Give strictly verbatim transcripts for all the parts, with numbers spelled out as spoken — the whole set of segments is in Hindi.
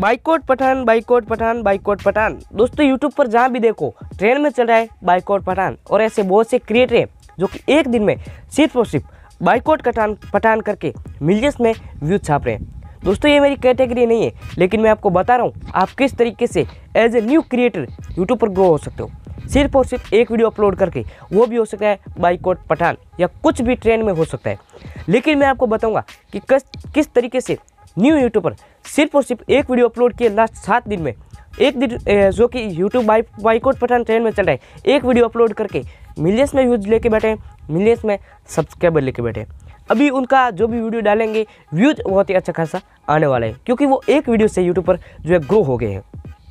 Boycott Pathaan, boycott Pathaan, boycott Pathaan. दोस्तों यूट्यूब पर जहाँ भी देखो ट्रेंड में चल रहा है बाइकॉट पठान, और ऐसे बहुत से क्रिएटर हैं जो कि एक दिन में सिर्फ और सिर्फ बाइकॉट पठान पठान करके मिलियंस में व्यूज छाप रहे हैं। दोस्तों ये मेरी कैटेगरी नहीं है, लेकिन मैं आपको बता रहा हूँ आप किस तरीके से as a new creator YouTube पर ग्रो हो सकते हो, सिर्फ और सिर्फ एक वीडियो अपलोड करके। वो भी हो सकता है बाइकॉट पठान या कुछ भी ट्रेंड में हो सकता है, लेकिन मैं आपको बताऊंगा कि किस किस तरीके से न्यू यूट्यूबर सिर्फ और सिर्फ एक वीडियो अपलोड किए लास्ट सात दिन में, एक दिन जो कि YouTube by boycott Pathaan trend में चल रहा है, एक वीडियो अपलोड करके मिलियंस में व्यूज लेके बैठे हैं, मिलियंस में सब्सक्राइबर लेके बैठे हैं। अभी उनका जो भी वीडियो डालेंगे व्यूज बहुत ही अच्छा खासा आने वाला है, क्योंकि वो एक वीडियो से यूट्यूब पर जो है ग्रो हो गए हैं।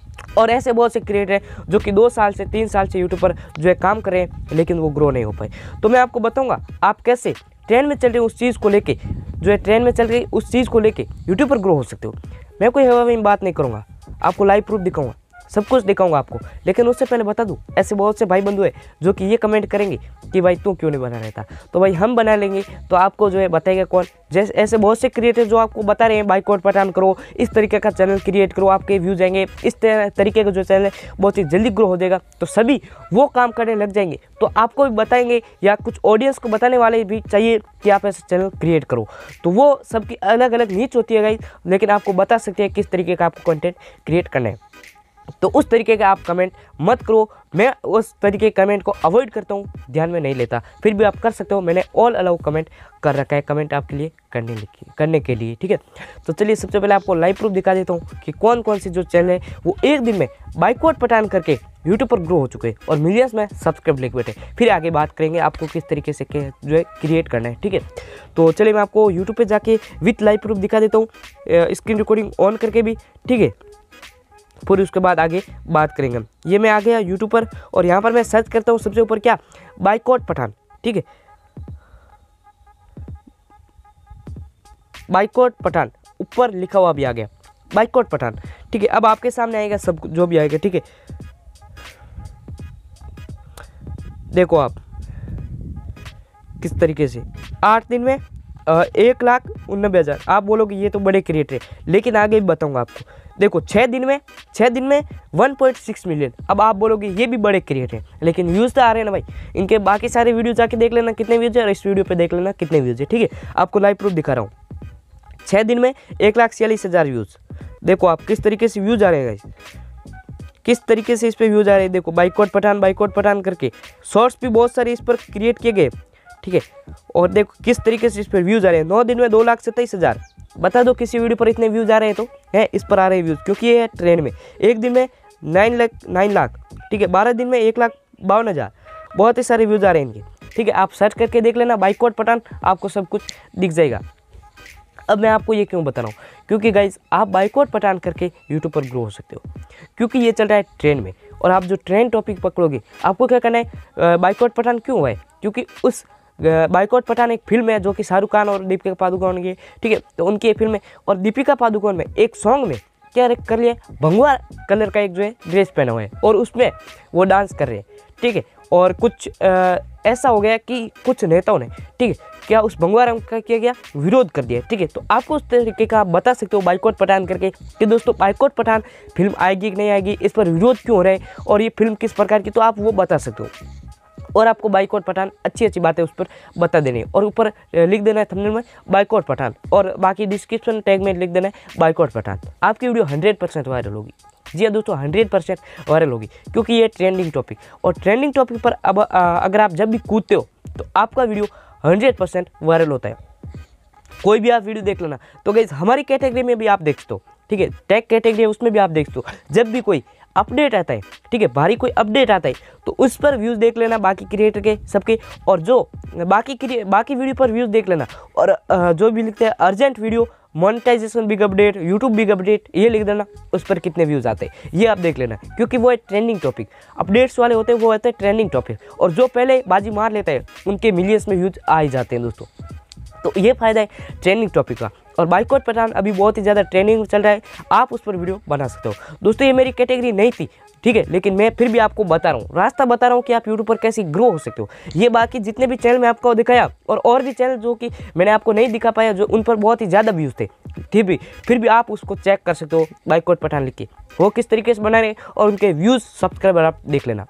और ऐसे बहुत से क्रिएटर हैं जो कि दो साल से तीन साल से यूट्यूब पर जो है काम कर रहे हैं, लेकिन वो ग्रो नहीं हो पाए। तो मैं आपको बताऊंगा आप कैसे ट्रेंड में चल रही उस चीज़ को लेके, जो है ट्रेंड में चल रही उस चीज़ को लेके यूट्यूब पर ग्रो हो सकते हो। मैं कोई हवा में बात नहीं करूँगा, आपको लाइव प्रूफ दिखाऊंगा, सब कुछ दिखाऊंगा आपको। लेकिन उससे पहले बता दूं, ऐसे बहुत से भाई बंधु है जो कि ये कमेंट करेंगे कि भाई तू क्यों नहीं बना रहता, तो भाई हम बना लेंगे। तो आपको जो है बताएगा कौन? जैसे ऐसे बहुत से क्रिएटर जो आपको बता रहे हैं बाइकॉट पठान करो, इस तरीके का चैनल क्रिएट करो, आपके व्यूज आएंगे, इस तरीके का जो चैनल है बहुत ही जल्दी ग्रो हो जाएगा। तो सभी वो काम करने लग जाएंगे, तो आपको भी बताएंगे या कुछ ऑडियंस को बताने वाले भी चाहिए कि आप ऐसा चैनल क्रिएट करो। तो वो सबकी अलग अलग नीच होती है गाइस, लेकिन आपको बता सकते हैं किस तरीके का आपको कंटेंट क्रिएट करना है। तो उस तरीके का आप कमेंट मत करो, मैं उस तरीके के कमेंट को अवॉइड करता हूँ, ध्यान में नहीं लेता। फिर भी आप कर सकते हो, मैंने ऑल अलाउ कमेंट कर रखा है कमेंट आपके लिए करने करने के लिए, ठीक है। तो चलिए सबसे पहले आपको लाइव प्रूफ दिखा देता हूँ कि कौन कौन सी जो चैनल है वो एक दिन में बाइकॉट पठान करके यूट्यूब पर ग्रो हो चुके हैं और मिलियंस में सब्सक्राइब लेके बैठे। फिर आगे बात करेंगे आपको किस तरीके से जो है क्रिएट करना है, ठीक है। तो चलिए मैं आपको यूट्यूब पर जाके विथ लाइव प्रूफ दिखा देता हूँ, स्क्रीन रिकॉर्डिंग ऑन करके भी, ठीक है। फिर उसके बाद आगे बात करेंगे हम। ये मैं आ गया यूट्यूब पर और यहाँ पर मैं सर्च करता हूँ सबसे ऊपर क्या, बाइकॉट पठान, ठीक है। बाइकॉट पठान ऊपर लिखा हुआ भी आ गया बाइकॉट पठान, ठीक है। अब आपके सामने आएगा सब जो भी आएगा, ठीक है। देखो आप किस तरीके से आठ दिन में एक लाख उन्नबे हज़ार। आप बोलोगे ये तो बड़े क्रिएटर है, लेकिन आगे भी बताऊंगा आपको। देखो छः दिन में छः दिन में वन पॉइंट सिक्स मिलियन। अब आप बोलोगे ये भी बड़े क्रिएटर हैं, लेकिन व्यूज़ तो आ रहे हैं ना भाई। इनके बाकी सारे वीडियो जाके देख लेना कितने व्यूज़ है, और इस वीडियो पे देख लेना कितने व्यूज़ है, ठीक है। आपको लाइव प्रूफ दिखा रहा हूँ। छः दिन में एक लाख छियालीस हज़ार व्यूज़। देखो आप किस तरीके से व्यूज़ आ रहे हैं गाइस, किस तरीके से इस पर व्यूज़ आ रहे हैं। देखो बाइकॉट पठान बाइकॉट पठान करके शॉर्ट्स भी बहुत सारे इस पर क्रिएट किए गए, ठीक है। और देखो किस तरीके से इस पर व्यूज़ आ रहे हैं। नौ दिन में दो लाख सत्ताईस हज़ार। बता दो किसी वीडियो पर इतने व्यूज़ आ रहे हैं तो है इस पर आ रहे हैं व्यूज़, क्योंकि ये है ट्रेंड में। एक दिन में नाइन लाख नाइन लाख ठीक है। बारह दिन में एक लाख बावन हज़ार। बहुत ही सारे व्यूज़ आ रहे हैं इनके, ठीक है। आप सर्च करके देख लेना बाइकॉट पठान, आपको सब कुछ दिख जाएगा। अब मैं आपको ये क्यों बता रहा हूँ, क्योंकि गाइज आप बाइकॉट पठान करके यूट्यूब पर ग्रो हो सकते हो, क्योंकि ये चल रहा है ट्रेंड में। और आप जो ट्रेंड टॉपिक पकड़ोगे, आपको क्या करना है, बाइकॉट पठान क्यों हुआ है, क्योंकि उस बाइकॉट पठान एक फिल्म है जो कि शाहरुख खान और दीपिका पादुकोण की, ठीक है। तो उनकी एक फिल्म है, और दीपिका पादुकोण में एक सॉन्ग में क्या कर लिया, भंगवा कलर का एक जो है ड्रेस पहना हुआ है, और उसमें वो डांस कर रहे हैं, ठीक है। और कुछ आ, ऐसा हो गया कि कुछ नेताओं ने, ठीक है, क्या उस भंगवा रंग का किया गया, विरोध कर दिया, ठीक है। तो आपको उस तरीके का आप बता सकते हो बाइकॉट पठान करके कि दोस्तों बाइकॉट पठान फिल्म आएगी कि नहीं आएगी, इस पर विरोध क्यों हो रहा है, और ये फिल्म किस प्रकार की, तो आप वो बता सकते हो। और आपको बाइकॉट पठान अच्छी अच्छी बातें उस पर बता देनी है, और ऊपर लिख देना है थंबनेल में बाइकॉट पठान, और बाकी डिस्क्रिप्शन टैग में लिख देना है बाइकॉट पठान। आपकी वीडियो हंड्रेड परसेंट वायरल होगी। जी हाँ दोस्तों, हंड्रेड परसेंट वायरल होगी, क्योंकि ये ट्रेंडिंग टॉपिक, और ट्रेंडिंग टॉपिक पर अब आ, अगर आप जब भी कूदते हो तो आपका वीडियो हंड्रेड परसेंट वायरल होता है। कोई भी आप वीडियो देख लेना, तो गाइस हमारी कैटेगरी में भी आप देख सकते हो, ठीक है। टैग कैटेगरी है उसमें भी आप देख सकते हो। जब भी कोई अपडेट आता है, ठीक है, भारी कोई अपडेट आता है, तो उस पर व्यूज़ देख लेना बाकी क्रिएटर के सबके, और जो बाकी बाकी वीडियो पर व्यूज़ देख लेना। और जो भी लिखते हैं urgent video, monetisation big update, YouTube big update, ये लिख देना, उस पर कितने व्यूज़ आते हैं ये आप देख लेना, क्योंकि वो है ट्रेंडिंग टॉपिक। अपडेट्स वाले होते हैं वो होते हैं ट्रेंडिंग टॉपिक, और जो पहले बाजी मार लेता है उनके मिलियंस में व्यूज़ आ ही जाते हैं दोस्तों। तो ये फ़ायदा है ट्रेंडिंग टॉपिक का। और बाइकआउट पठान अभी बहुत ही ज़्यादा ट्रेंडिंग में चल रहा है, आप उस पर वीडियो बना सकते हो। दोस्तों ये मेरी कैटेगरी नहीं थी, ठीक है, लेकिन मैं फिर भी आपको बता रहा हूँ, रास्ता बता रहा हूँ कि आप यूट्यूब पर कैसे ग्रो हो सकते हो। ये बाकी जितने भी चैनल मैं आपको दिखाया और और भी चैनल जो कि मैंने आपको नहीं दिखा पाया, जो उन पर बहुत ही ज़्यादा व्यूज़ थे, ठीक भी फिर भी आप उसको चेक कर सकते हो बाइकआउट पठान लिख के, वो किस तरीके से बना रहे और उनके व्यूज़ सब्सक्राइबर आप देख लेना।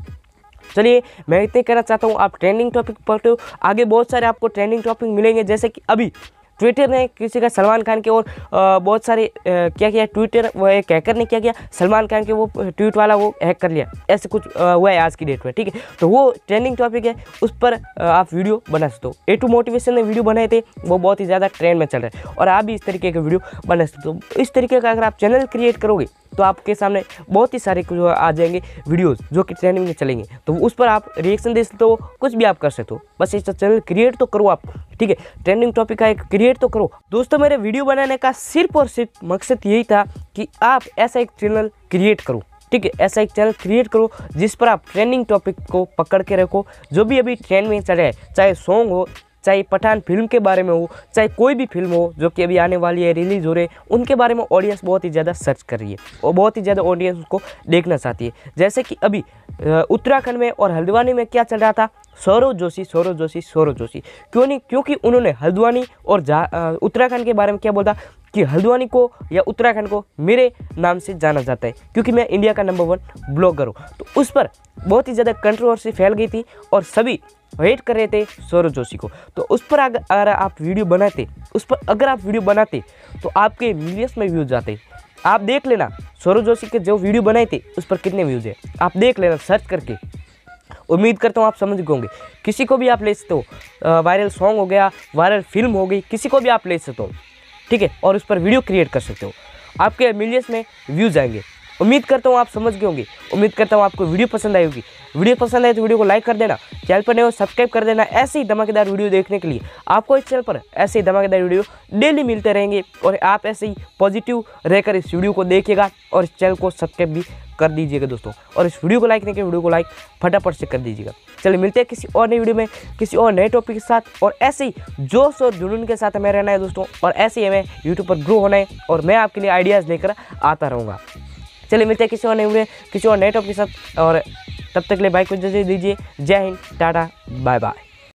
चलिए मैं इतने कहना चाहता हूँ, आप ट्रेंडिंग टॉपिक पढ़ते हो, आगे बहुत सारे आपको ट्रेंडिंग टॉपिक मिलेंगे। जैसे कि अभी ट्विटर ने किसी का सलमान खान के और आ, बहुत सारे आ, क्या किया ट्विटर, वो एक हैकर ने क्या किया, सलमान खान के वो ट्वीट वाला वो हैक कर लिया, ऐसे कुछ हुआ है आज की डेट में, ठीक है। तो वो ट्रेंडिंग टॉपिक है, उस पर आ, आप वीडियो बना सकते हो। ए टू मोटिवेशन ने वीडियो बनाए थे, वो बहुत ही ज़्यादा ट्रेंड में चल रहा है और आप भी इस तरीके के वीडियो बना सकते हो। इस तरीके का अगर आप चैनल क्रिएट करोगे तो आपके सामने बहुत ही सारे जो आ जाएंगे वीडियोस जो कि ट्रेंडिंग में चलेंगे, तो उस पर आप रिएक्शन दे सकते हो, कुछ भी आप कर सकते हो। बस इस चैनल क्रिएट तो करो आप, ठीक है, ट्रेंडिंग टॉपिक का एक क्रिएट तो करो। दोस्तों मेरे वीडियो बनाने का सिर्फ और सिर्फ मकसद यही था कि आप ऐसा एक चैनल क्रिएट करो, ठीक है, ऐसा एक चैनल क्रिएट करो जिस पर आप ट्रेंडिंग टॉपिक को पकड़ के रखो, जो भी अभी ट्रेंड में चल रहा है, चाहे सॉन्ग हो, चाहे पठान फिल्म के बारे में हो, चाहे कोई भी फिल्म हो जो कि अभी आने वाली है, रिलीज हो रही है, उनके बारे में ऑडियंस बहुत ही ज़्यादा सर्च कर रही है और बहुत ही ज़्यादा ऑडियंस उसको देखना चाहती है। जैसे कि अभी उत्तराखंड में और हल्द्वानी में क्या चल रहा था, सौरव जोशी सौरव जोशी सौरव जोशी क्यों नहीं, क्योंकि उन्होंने हल्द्वानी और उत्तराखंड के बारे में क्या बोला कि हल्द्वानी को या उत्तराखंड को मेरे नाम से जाना जाता है क्योंकि मैं इंडिया का नंबर वन ब्लॉगर हूँ। तो उस पर बहुत ही ज़्यादा कंट्रोवर्सी फैल गई थी और सभी वेट कर रहे थे सौरव जोशी को। तो उस पर अगर, अगर आप वीडियो बनाते उस पर अगर आप वीडियो बनाते तो आपके मिलियंस में व्यूज़ आते। आप देख लेना सौरव जोशी के जो वीडियो बनाए थे उस पर कितने व्यूज़ है, आप देख लेना सर्च करके। उम्मीद करता हूँ आप समझ गए होंगे। किसी को भी आप ले सकते हो, वायरल सॉन्ग हो गया, वायरल फिल्म हो गई, किसी को भी आप ले सकते हो, ठीक है, और उस पर वीडियो क्रिएट कर सकते हो, आपके मिलियंस में व्यूज़ आएंगे। उम्मीद करता हूँ आप समझ गए होंगे। उम्मीद करता हूँ आपको वीडियो पसंद आई होगी। वीडियो पसंद आए तो वीडियो को लाइक कर देना, चैनल पर नए हो सब्सक्राइब कर देना। ऐसे ही धमाकेदार वीडियो देखने के लिए आपको इस चैनल पर ऐसे ही धमाकेदार वीडियो डेली मिलते रहेंगे और आप ऐसे ही पॉजिटिव रहकर इस वीडियो को देखिएगा और इस चैनल को सब्सक्राइब भी कर दीजिएगा दोस्तों, और इस वीडियो को लाइक नहीं किया वीडियो को लाइक फटाफट से कर दीजिएगा। चलिए मिलते हैं किसी और नई वीडियो में किसी और नए टॉपिक के साथ, और ऐसे ही जोश और जुनून के साथ हमें रहना है दोस्तों, और ऐसे ही हमें यूट्यूब पर ग्रो होना है और मैं आपके लिए आइडियाज़ लेकर आता रहूँगा। चलिए मिलते हैं किसी और नए वीडियो किसी और नए टॉपिक के साथ, और तब तक के लिए बाइक को इजाज़त दीजिए। जय हिंद, टाटा, बाय बाय।